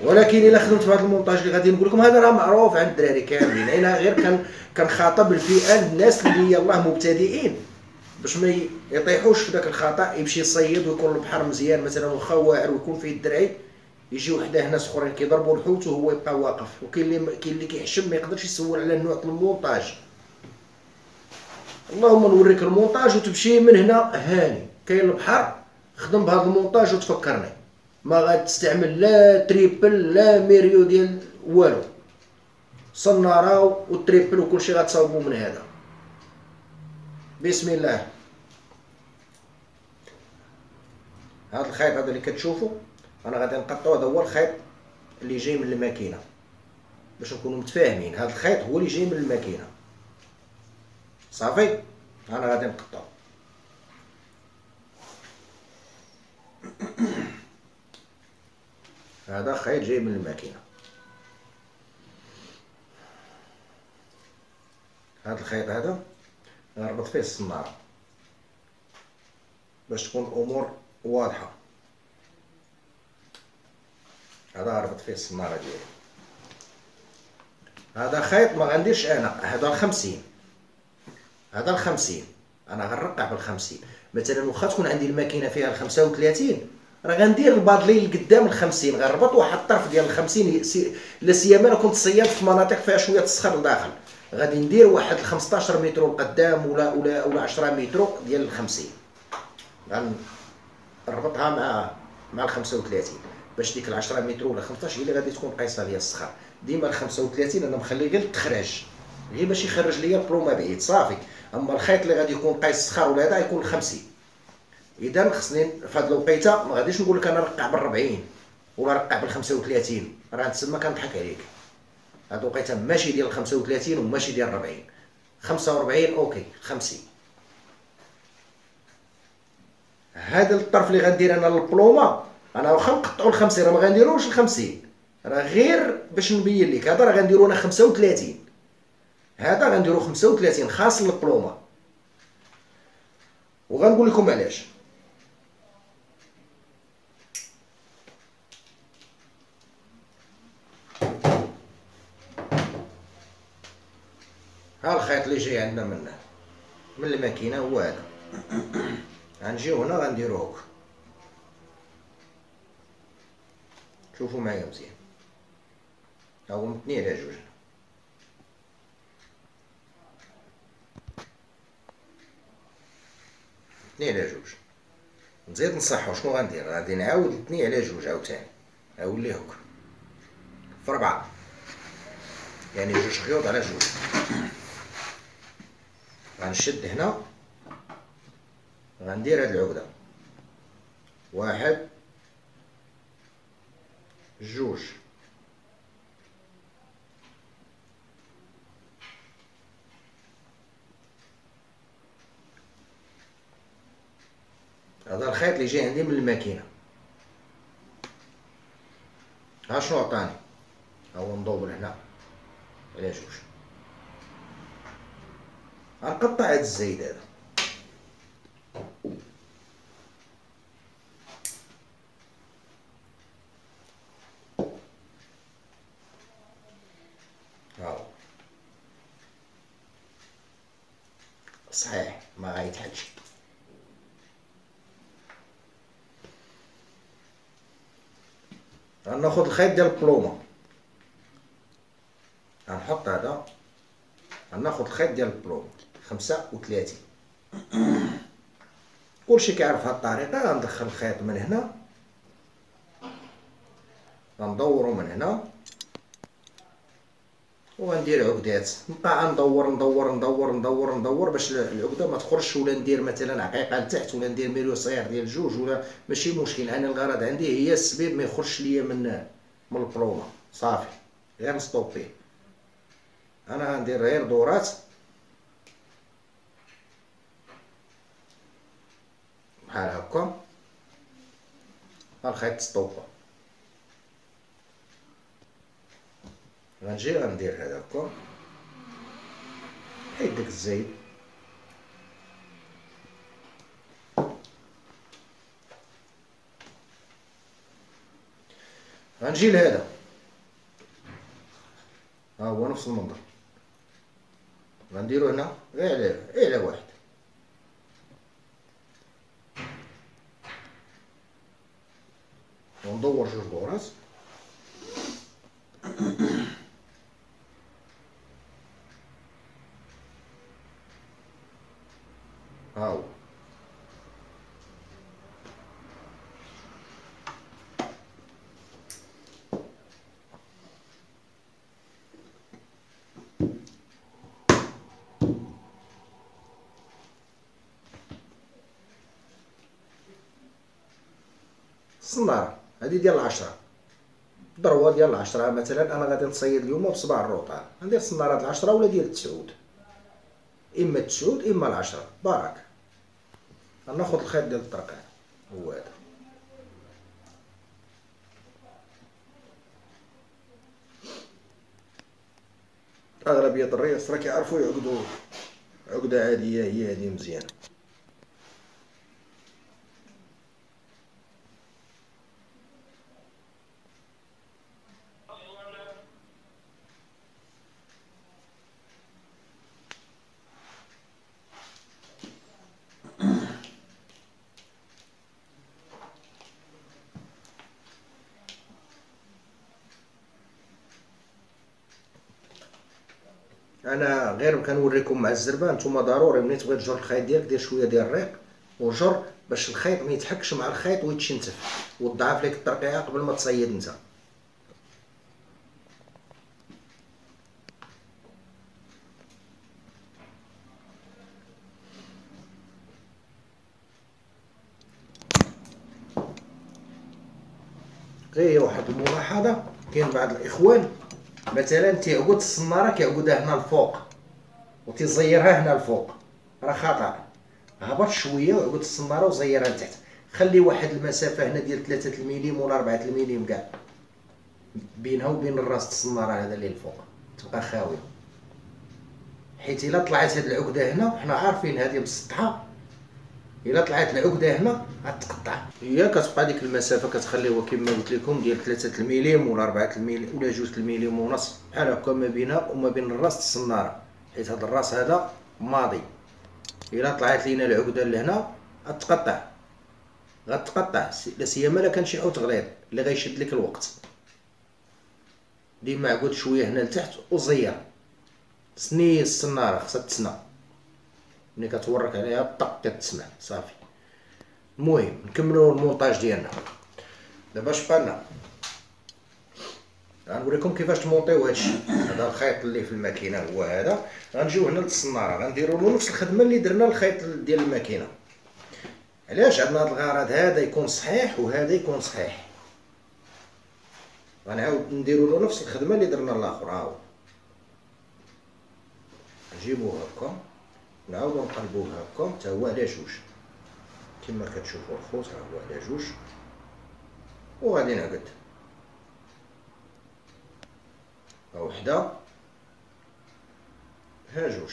ولكن الا خدمت بهذا المونتاج اللي غادي نقول لكم هذا راه معروف عند الدراري كاملين، انا غير كنخاطب الفئه الناس اللي يلاه مبتدئين باش ما يطيحوش في ذاك الخطا، يمشي يصيد ويكون البحر مزيان مثلا واخا واعر ويكون فيه الدرعي، يجيو حداه ناس اخرين كيضربوا الحوت وهو يبقى واقف، وكاين اللي كيحشم ما يقدرش يسول على النوع ديال المونتاج. اللهم نوريك المونتاج وتمشي من هنا هاني، كاين البحر خدم بهذا المونتاج وتفكرني، ما غادي تستعمل لا تريبل لا ميريو ديال والو، صناره والتريبل وكلشي غتصاوبوا من هذا. بسم الله. هذا الخيط هذا اللي كتشوفوا انا غادي نقطعو، هذا هو الخيط اللي جاي من الماكينه باش نكونوا متفاهمين، هذا الخيط هو اللي جاي من الماكينه صافي. انا غادي نقطعو. هذا خيط جاي من الماكينه، هذا الخيط هذا غنربط فيه الصناره باش تكون الامور واضحه. هذا غنربط فيه الصناره ديالي. هذا خيط ما غنديرش انا، هذا الخمسين، هذا الخمسين انا غنرقع بالخمسين. مثلا واخا تكون عندي الماكينه فيها الخمسة وثلاثين راه غندير البادلي لقدام الخمسين، غنربط واحد الطرف ديال الخمسين، لا سيما انا كنت صياد في مناطق فيها شويه الصخر لداخل، غادي ندير واحد 15 متر لقدام ولا 10 متر ديال الخمسين، غنربطها مع ال 35 باش ديك ال 10 متر ولا 15 هي اللي غادي تكون قيسه ديال الصخر. ديما ال 35 انا مخلي غير التخراج، غير باش يخرج ليا البلومه بعيد صافي. اما الخيط اللي غادي يكون قيس الصخر ولا هذا يكون 50. اذا خصني في هذه الوقيته ما غاديش نقول لك انا رقع بال 40 ولا رقع بال 35، راه تسمى كنضحك عليك. هذه الوقيته ماشي ديال 35 وماشي ديال 40، 45 اوكي 50. هذا الطرف اللي غندير انا للبلومه انا واخا نقطعوا ال 50 راه ما غنديروش ال 50، راه غير باش نبين لك هذا راه غنديرو انا 35، هذا غنديرو 35 خاص للبلومه. وغنقول لكم علاش. ها الخيط اللي جاي عندنا من الماكينه هو هذا. غنجيو هنا غنديرو هكا، شوفوا معايا مزيان، ها هو متني على جوج، متني على جوج. نزيد نصحو شنو غندير، غادي نعاود نتني على جوج عاوتاني، نولي هكا في 4، يعني جوج خيوط على جوج. غنشد هنا غندير هاد العقده، واحد جوج، هذا الخيط اللي جاي عندي من الماكينه. ها شنو عطاني، ها هو مدور هنا على جوج. غنقطع هاد الزايد هذا، ها هو صحيح ما غيتحلش. غناخد الخيط ديال البلومه، غنحط هذا، غناخد الخيط ديال البلومه 35. كلشي كيعرف هاد الطريقه. غندخل الخيط من هنا، غندورو من هنا وغندير عقدات، نبقى ندور ندور ندور ندور ندور باش العقده ما تخرجش، ولا ندير مثلا عقيقه لتحت ولا ندير ميرو صغير ديال جوج، ولا ماشي مشكل. انا الغرض عندي هي السبيب ما يخرجش ليا من البلومه صافي، غير نستوبيه. انا غندير غير دورات بحال هكا، الخيط ستوبا. غنجي غندير هذا هكا، حيد داك الزايد، غنجي لهذا ها هو نفس المنظر. غنديرو هنا غير على واحد. وندور جوج دورات. ها هو الصنارة هادي ديال 10 الضروه ديال 10. مثلا انا غادي نصيد اليوم بصباع الروطان، ندير الصنارة 10 ولا ديال 9، اما 9 اما 10 بارك. غناخد الخيط ديال الطرقان هو هذا. اغلبيه الرياس راه كيعرفوا يعقدوا عقده عاديه، هي هذه مزيانه. انا غير كنوريكم مع الزربه. نتوما ضروري ملي تبغي تجر الخيط ديالك دير شويه ديال الريق وجر باش الخيط ما يتحكش مع الخيط ويتشنتف، وتضعف لك الترقيعه قبل ما تصيد انت. غير هي واحد الملاحظه، كاين بعض الاخوان مثلا تيعقد الصناره كيعقدها هنا الفوق وتيزيرها هنا الفوق، راه خطا. هبط شويه وعقد الصناره وزيرها لتحت. خلي واحد المسافه هنا ديال 3 المليم ولا 4 المليم كاع بينها وبين الراس الصناره هذا اللي الفوق، تبقى خاويه. حيت الا طلعت هاد العقده هنا حنا عارفين هذه مسطحه، الا طلعت العقده هنا غتقطع. هي كتبقى ديك المسافه كتخليوها كما قلت لكم ديال 3 المليم ولا 4 المليم ولا 2 المليم ونص بحال هكا ما بينها وما بين الراس الصناره، حيت هاد الراس هذا ماضي. الا طلعت لينا العقده لهنا غتقطع لا سيما الا كان شي حوت غليظ اللي غيشد لك الوقت. ديما عقد شويه هنا لتحت وزير. سني الصناره خصها تسنى، ملي كتورك عليها طق كتسمع صافي. المهم نكملوا المونتاج ديالنا. دابا اش بقالنا؟ غنوريكم كيفاش تمونطيو هادشي. هذا الخيط اللي في الماكينه هو هذا. غنجيو هنا للصناره غنديروا له نفس الخدمه اللي درنا الخيط ديال الماكينه. علاش عندنا هذا الغرض؟ هذا يكون صحيح وهذا يكون صحيح. غنعاود نديروا له نفس الخدمه اللي درنا الاخر. ها هو نجيبوه هكا نعاودو نقلبوه هكا حتى هو على جوج كما كتشوفوا الخوت. ها هو على جوج وغادي نعقد ها وحده ها جوج.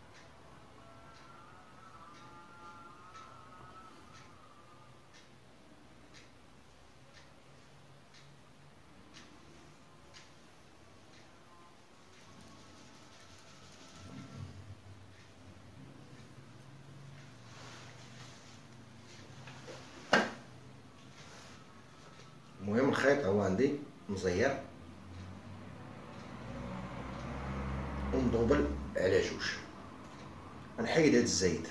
المهم الخيط هو عندي مزير ومدوبل على جوج. غنحيد هاد الزايد.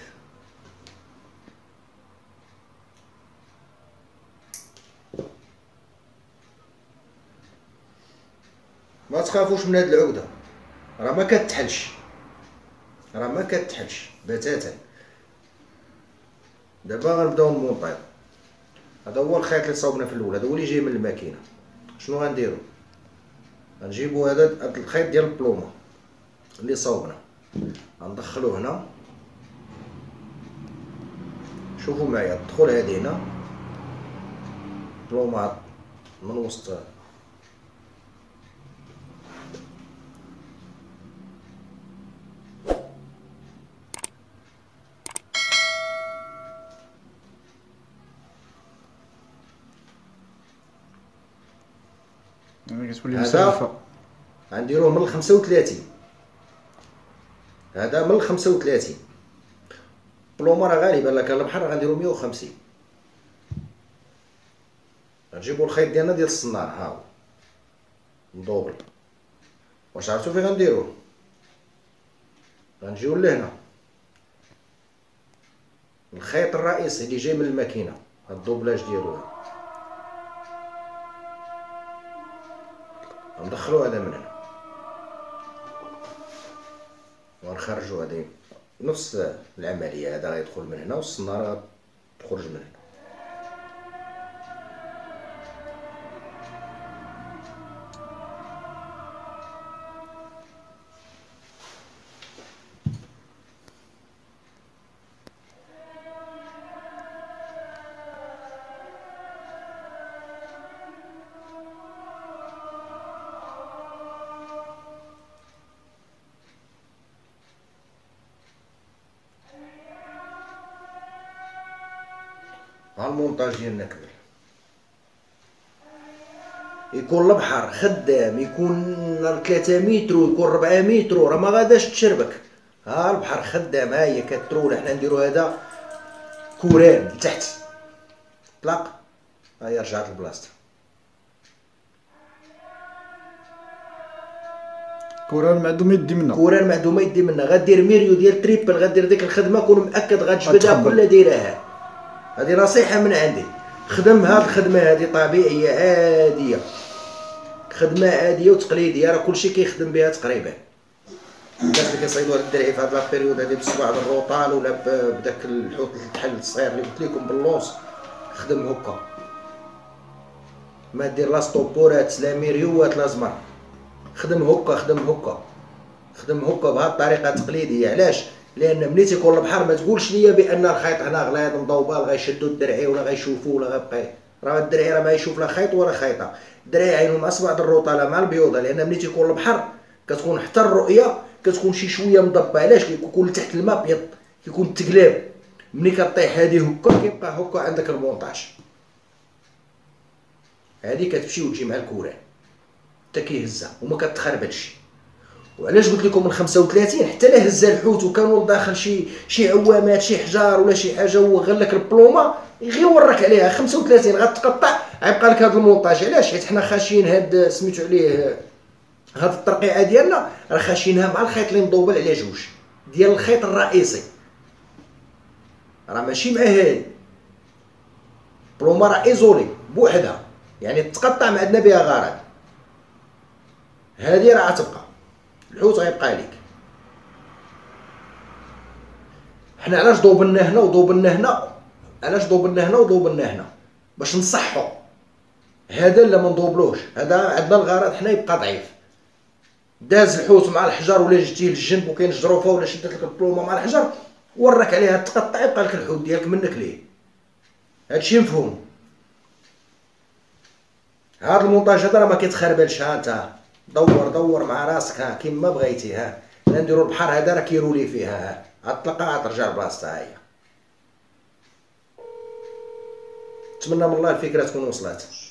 ما تخافوش من هاد العقده، راه ما كتحلش، راه ما كتحلش بتاتا. دابا غنبداو المونطاج. هذا هو الخيط اللي صاوبنا في الاول، هذا هو اللي جاي من الماكينه. شنو غنديرو؟ غنجيبو هذا الخيط ديال البلومه اللي صاوبنا، غندخلوه هنا. شوفوا معايا الدخول هذه هنا بلومه من وسط كتولي مسلفه. غنديروه من 35. هذا من 35. بلومه راه غالبا الا كان البحر غنديرو 150. غنجيبو الخيط ديالنا ديال الصنار، ها هو مدوبل. واش عرفتو فين غنديروه؟ غنجيو لهنا الخيط الرئيسي اللي جاي من الماكينه، هاد الدوبلاج ديالو غندخلو هذا من هنا ونخرجو. هذه نفس العمليه، هذا غيدخل من هنا والصناره غتخرج من هنا. ها المونتاج ديالنا كبير، يكون البحر خدام، يكون 3 متر ويكون 4 متر، راه ما غاداش تشربك. ها البحر خدام، ها هي كترول. حنا نديرو هذا كوران لتحت طلق، ها هي رجعت لبلاصتها. كوران معدومه يدي منها، كوران معدومه يدي منها. غدير ميريو ديال تريبل، غدير ديك الخدمه كون مأكد غتجبدها كلها دايرها. هذه نصيحه من عندي، خدم هاد الخدمه هذه طبيعيه عاديه، خدمه عاديه وتقليديه، راه كلشي كيخدم بها تقريبا. الناس اللي كيصيدوا هاد الدرعي في هاد لابيريود هادي بصباع الروطال ولا بداك الحوت الكحل الصغير اللي قلت لكم باللونس، خدم هكا، ما دير لا ستوبورات لا ميريوات لا زمر، خدم هكا خدم هكا خدم هكا بهاد الطريقه التقليديه. علاش؟ لان ملي تيكون البحر ما تقولش ليا بان الخيط هنا غليظ مضوبال غيشدوا الدرعي ولا غيشوفوا ولا غيبقى. راه الدرعي راه ما يشوف لا خيط ولا خيطه، الدرعي عينو مع صباع الروطاله مع البيوضه، لان ملي تيكون البحر كتكون حتى الرؤيه كتكون شي شويه مضبه. علاش؟ كيكون تحت الماء ابيض، كيكون التقلاب. ملي كطيح هذه هكا كيبقى هكا عندك المونطاج. هذه كتمشي وتجي مع الكوران حتى كيهزها وما كتخربطش. وعلاش قلت لكم من 35 حتى لا هز الحوت وكانوا داخل شي عوامات شي حجار ولا شي حاجه وغير لك البلومه غير ورك عليها 35 غتقطع غيبقى لك هذا المونطاج. علاش؟ حيت حنا خاشين هاد سميتو عليه هاد الترقيعه ديالنا راه خاشينها مع الخيط اللي مضوبل على جوج ديال الخيط الرئيسي، راه ماشي مع هادي بلومه راه ايزولي بوحدها، يعني تقطع ما عندنا بها غرض. هادي راه غتبقى الحوت غيبقى ليك. حنا علاش ضوبلنا هنا وضوبلنا هنا؟ علاش ضوبلنا هنا وضوبلنا هنا؟ باش نصحو. هذا لا ما نضوبلوش، هذا عندنا الغرض حنا يبقى ضعيف. داز الحوت مع الحجر ولا جيتي للجنب وكاين جروفه ولا شدت لك البلومه مع الحجر ورك عليها تقطع يبقى لك الحوت ديالك منك ليه. هادشي مفهوم. هاد المونتاج هذا راه ما كيتخربلش. ها انت دور مع راسك ها كيما بغيتي. ها حنا نديرو البحر هذا راه كيرولي فيها، ها غتطلقها غترجع لبلاصتها. هي نتمنى من الله الفكره تكون وصلت.